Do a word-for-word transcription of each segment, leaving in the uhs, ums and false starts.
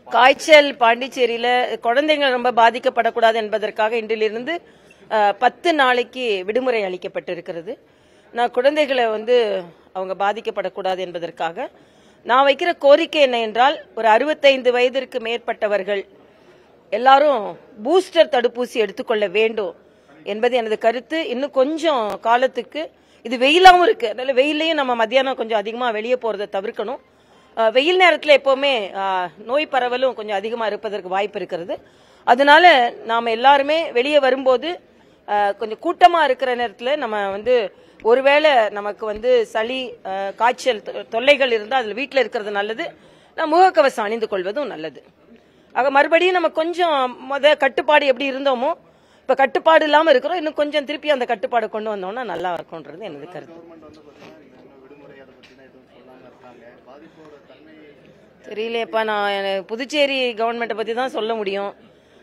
காய்ச்சல் பாண்டிச்சேரியில குழந்தைகள் ரொம்ப பாதிக்கப்படக்கூடாது என்பதற்காக இன்றிலிருந்து பத்து நாளைக்கு விடுமுறை அளிக்கப்பட்டிருக்கிறது. நான் குழந்தைகளை வந்து அவங்க பாதிக்கப்படக்கூடாது என்பதற்காக நான் வைக்கிற கோரிக்கை என்ன என்றால், ஒரு அறுபத்தைந்து வயதிற்கு மேற்பட்டவர்கள் எல்லாரும் பூஸ்டர் தடுப்பூசி எடுத்துக்கொள்ள வேண்டும் என்பது எனது கருத்து. இன்னும் கொஞ்சம் காலத்துக்கு இது வெயிலாவும் இருக்கு, அதனால வெயிலையும் நம்ம மத்தியானம் கொஞ்சம் அதிகமா வெளியே போறதை தவிர்க்கணும். வெயில் நேரத்தில் எப்பவுமே நோய் பரவலும் கொஞ்சம் அதிகமா இருப்பதற்கு வாய்ப்பு இருக்கிறது. அதனால நாம எல்லாருமே வெளியே வரும்போது கொஞ்சம் கூட்டமா இருக்கிற நேரத்தில் நம்ம வந்து ஒருவேளை நமக்கு வந்து சளி காய்ச்சல் தொல்லைகள் இருந்தால் அதில் வீட்டில் இருக்கிறது நல்லது, நான் முகக்கவசம் அணிந்து கொள்வதும் நல்லது. ஆக மறுபடியும் நம்ம கொஞ்சம் முத கட்டுப்பாடு எப்படி இருந்தோமோ இப்ப கட்டுப்பாடு இல்லாம இருக்கிறோம், இன்னும் கொஞ்சம் திருப்பி அந்த கட்டுப்பாடு கொண்டு வந்தோம்னா நல்லா இருக்கும்ன்றது எனது கருத்து. தெரியலையப்பா, நான் புதுச்சேரி கவர்மெண்ட்டை பத்தி தான் சொல்ல முடியும்.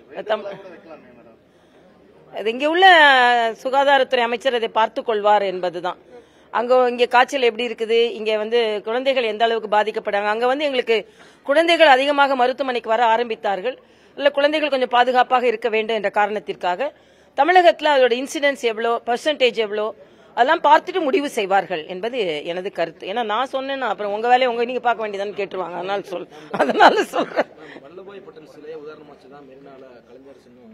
இங்க உள்ள சுகாதாரத்துறை அமைச்சர் அதை பார்த்து கொள்வார் என்பதுதான். அங்க இங்க காய்ச்சல் எப்படி இருக்குது, இங்க வந்து குழந்தைகள் எந்த அளவுக்கு பாதிக்கப்படுறாங்க, அங்க வந்து எங்களுக்கு குழந்தைகள் அதிகமாக மருத்துவமனைக்கு வர ஆரம்பித்தார்கள். இல்ல குழந்தைகள் கொஞ்சம் பாதுகாப்பாக இருக்க வேண்டும் என்ற காரணத்திற்காக தமிழகத்தில் அதோட இன்சிடென்ஸ் எவ்வளோ, பெர்சன்டேஜ் எவ்வளோ, அதெல்லாம் பார்த்துட்டு முடிவு செய்வார்கள் என்பது எனது கருத்து. ஏன்னா நான் சொன்னேன்னா அப்புறம் உங்க வேலையை உங்க நீங்க பார்க்க வேண்டியதான்னு கேட்டுருவாங்க. அதனால சொல் அதனால சொல்றேன். வல்லபாய் பட்டேல் சிலையை உதாரணமா வச்சுதான் மெரினால கலைஞர் சின்னம்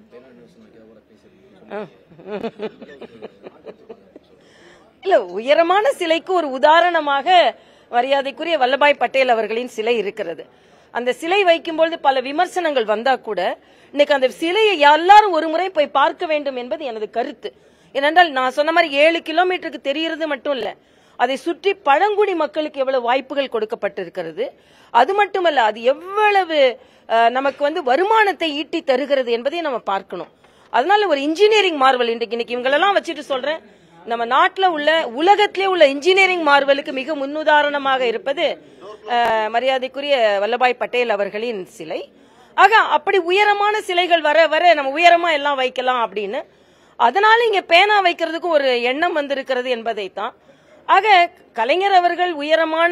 இல்ல, உயரமான சிலைக்கு ஒரு உதாரணமாக மரியாதைக்குரிய வல்லபாய் பட்டேல் அவர்களின் சிலை இருக்கிறது. அந்த சிலை வைக்கும்போது பல விமர்சனங்கள் வந்தா கூட இன்னைக்கு அந்த சிலையை எல்லாரும் ஒரு முறை போய் பார்க்க வேண்டும் என்பது எனது கருத்து. ஏனென்றால் நான் சொன்ன மாதிரி ஏழு கிலோமீட்டருக்கு தெரிகிறது மட்டும் இல்ல, அதை சுற்றி பழங்குடி மக்களுக்கு எவ்வளவு வாய்ப்புகள் கொடுக்கப்பட்டிருக்கிறது. அது மட்டுமல்ல, அது எவ்வளவு நமக்கு வந்து வருமானத்தை ஈட்டி தருகிறது என்பதையும் நம்ம பார்க்கணும். அதனால ஒரு இன்ஜினியரிங் மார்வல் இன்றைக்கு இன்னைக்கு இவங்களெல்லாம் வச்சுட்டு சொல்றேன், நம்ம நாட்டில் உள்ள உலகத்திலே உள்ள இன்ஜினியரிங் மார்வலுக்கு மிக முன்னுதாரணமாக இருப்பது மரியாதைக்குரிய வல்லபாய் பட்டேல் அவர்களின் சிலை. ஆக அப்படி உயரமான சிலைகள் வர வர நம்ம உயரமா எல்லாம் வைக்கலாம் அப்படின்னு, அதனால இங்க பேனா வைக்கிறதுக்கு ஒரு எண்ணம் வந்திருக்கிறது என்பதைத்தான். ஆக கலைஞர் அவர்கள் உயரமான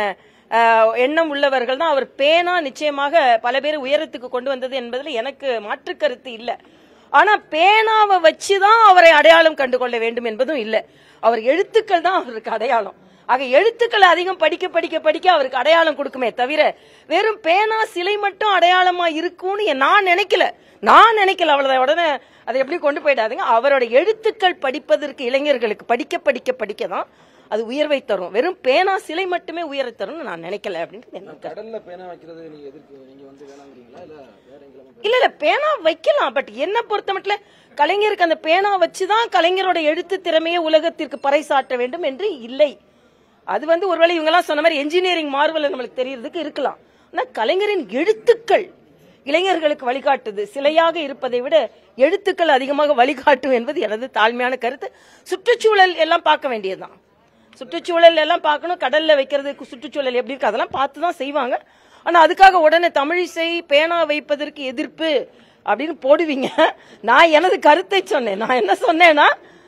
எண்ணம் உள்ளவர்கள் தான். அவர் பேனா நிச்சயமாக பல பேர் உயரத்துக்கு கொண்டு வந்தது என்பதில் எனக்கு மாற்று கருத்து இல்லை. ஆனா பேனாவை வச்சுதான் அவரை அடையாளம் கண்டு கொள்ள வேண்டும் என்பதும் இல்லை. அவர் எழுத்துக்கள் தான் அவருக்கு அடையாளம். ஆக எழுத்துக்கள் அதிகம் படிக்க படிக்க படிக்க அவருக்கு அடையாளம் கொடுக்குமே தவிர வெறும் பேனா சிலை மட்டும் அடையாளமா இருக்கும்னு நான் நினைக்கல நான் நினைக்கல அவ்வளவுதான். உடனே அதை எப்படி கொண்டு போயிடாதுங்க. அவரோட எழுத்துக்கள் படிப்பதற்கு இளைஞர்களுக்கு படிக்க படிக்க படிக்கதான் அது உயர்வை தரும். வெறும் பேனா சிலை மட்டுமே உயர்வை தரும் நான் நினைக்கல அப்படின்னு. கடல்ல பேனா வைக்கிறது நீங்க எதிர்க்கு நீங்க வந்து வேணாங்கறீங்களா இல்ல வேற எங்கேயும்? இல்ல இல்ல பேனா வைக்கலாம், பட் என்ன பொறுத்த மட்டும் கலைஞருக்கு அந்த பேனா வச்சுதான் கலைஞரோட எழுத்து திறமையை உலகத்திற்கு பறைசாற்ற வேண்டும் என்று இல்லை. அது வந்து ஒருவேளை இவங்க எல்லாம் சொன்ன மாதிரி என்ஜினியரிங் மார்வல் நம்மளுக்கு தெரியறதுக்கு இருக்கலாம். ஆனா கலைஞரின் எழுத்துக்கள் இளைஞர்களுக்கு வழிகாட்டுது. சிலையாக இருப்பதை விட எழுத்துக்கள் அதிகமாக வழிகாட்டும் என்பது எனது தாழ்மையான கருத்து. சுற்றுச்சூழல் எல்லாம் பார்க்க வேண்டியதுதான். சுற்றுச்சூழல் எல்லாம் பார்க்கணும். கடல்ல வைக்கிறதுக்கு சுற்றுச்சூழல் எப்படி இருக்கு அதெல்லாம் பார்த்துதான் செய்வாங்க. ஆனா அதுக்காக உடனே தமிழிசை பேனா வைப்பதற்கு எதிர்ப்பு அப்படின்னு போடுவீங்க. நான் எனது கருத்தை சொன்னேன். நான் என்ன சொன்னேன்னா,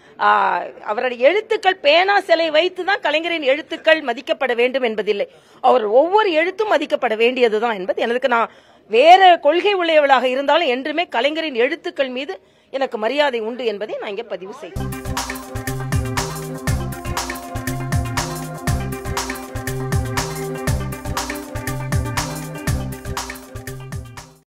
அவருடைய எழுத்துக்கள் பேனா சிலை வைத்துதான் கலைஞரின் எழுத்துக்கள் மதிக்கப்பட வேண்டும் என்பதில்லை. அவர் ஒவ்வொரு எழுத்தும் மதிக்கப்பட வேண்டியதுதான் என்பது எனக்கு. நான் வேற கொள்கை உள்ளவளாக இருந்தாலும் என்றுமே கலைஞரின் எழுத்துக்கள் மீது எனக்கு மரியாதை உண்டு என்பதை நான் இங்கே பதிவு செய்தேன்.